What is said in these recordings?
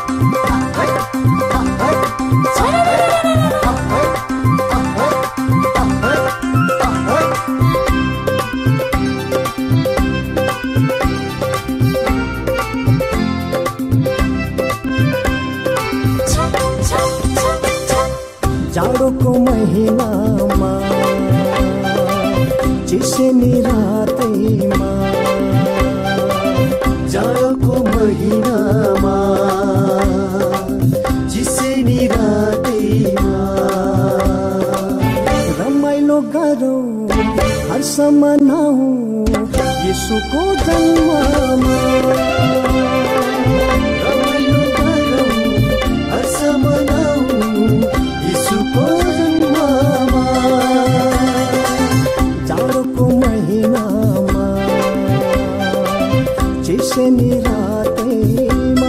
जाडोको महिनामा चिसोनी रातैमा, जाडोको महिनामा चिसोनी रातैमा रमाइलो गरौँ हर्ष मनाऊ येशूको जन्ममा। रमाइलो गरौँ हर्ष मनाऊ येशूको जन्ममा। जाडोको महिनामा चिसोनी रातैमा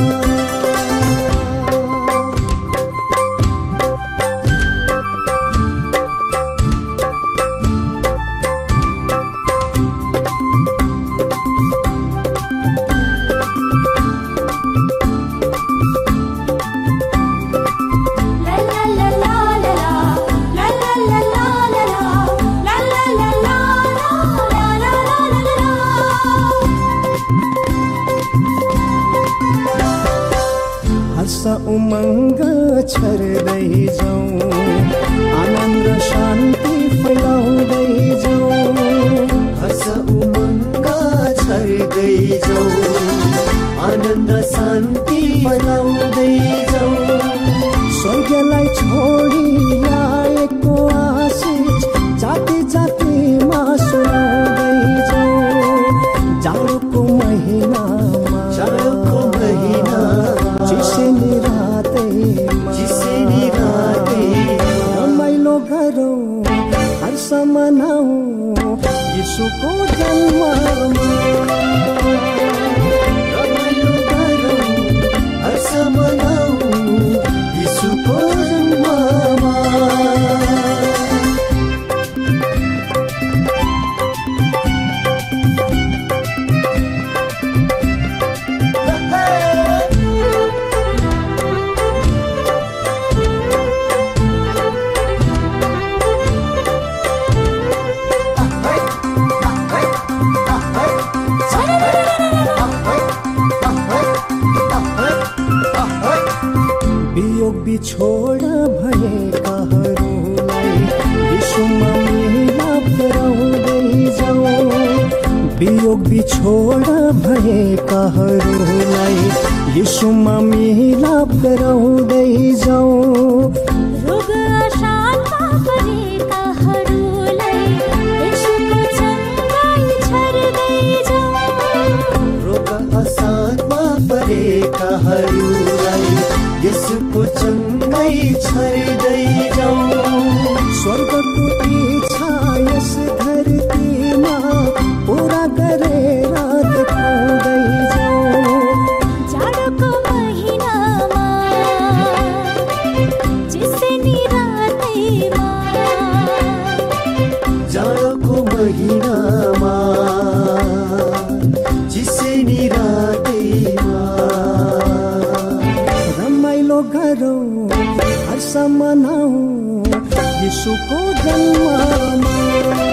हर्ष उमङ्ग छर्दै जाउँ, आनन्द शान्ति फैलाउँदै जाउँ। हर्ष उमङ्ग छर्दै जाउँ, आनन्द शान्ति फैलाउँदै जाउँ। स्वर्गलाई छोडी आएको आशिष जाति जातिमा सुनाउँदै जाउँ। जाडोको महिनामा, जाडोको महिनामा चिसोनी रातैमा, चिसोनी रातैमा रमाइलो गरौँ हर्ष मनाऊ येशूको जन्ममा। रमाइलो गरौँ हर्ष मनाऊ येशूको जन्ममा। वियोग बिछोड भएकाहरूलाई यीशुमा मिलाप गराउँदै जाउँ। वियोग बिछोड भएकाहरूलाई यीशुमा मिलाप गराउँदै जाउँ। रोग अशान्त परेकाहरूलाई येशूको चङ्गाई छर्दै जाउँ। रोग असाध्मा परेकाहरूलाई येशूको चङ्गाई छर्दै जाउँ। स्वर्गको इच्छा यस धरतीमा पुरा गरेर देखाउँदै जाउँ। जाडोको महिनामा चिसोनी रातैमा, जाडोको महिनामा चिसोनी रातैमा रमाइलो गरौँ हर्ष मनाऊ येशूको जन्ममा।